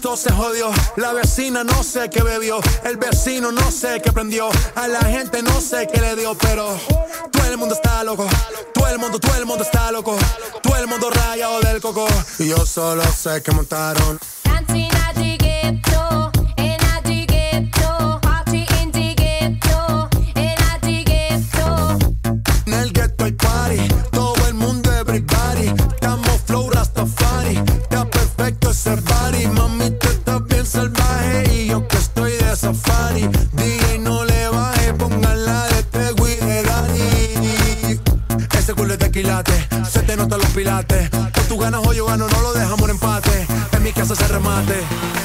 esto se jodió. La vecina no sé qué bebió, el vecino no sé qué prendió, a la gente no sé qué le dio, pero todo el mundo está loco, todo el mundo está loco, todo el mundo rayado del coco. Y yo solo sé que montaron en el ghetto hay party, todo el mundo everybody, estamos flow Rastafari, está perfecto ese body, mami tú estás bien salvaje y yo que estoy de safari, DJ no le baje, póngala de Tegui de Daddy. Ese culo es de quilate, se te notan los pilates, o tú ganas o yo gano, no lo dejamos en empate, en mi casa se remate.